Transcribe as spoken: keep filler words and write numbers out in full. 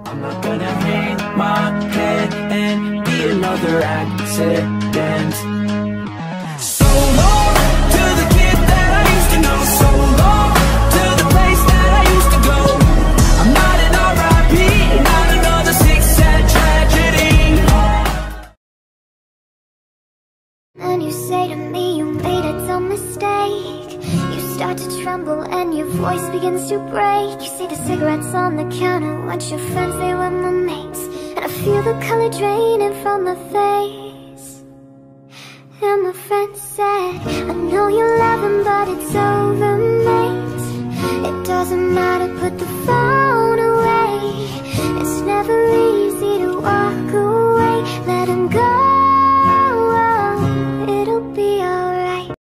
I'm not gonna hang my head and be another accident. So long to the kid that I used to know. So long to the place that I used to go. I'm not an R I P, not another sick, sad tragedy. And you say to me you made a dumb mistake. You start to tremble and your voice begins to break. You see the cigarettes on the counter, watch your friends, they were my mates. And I feel the color draining from my face. And my friend said, I know you love him, but it's over, mate. It doesn't matter, put the fire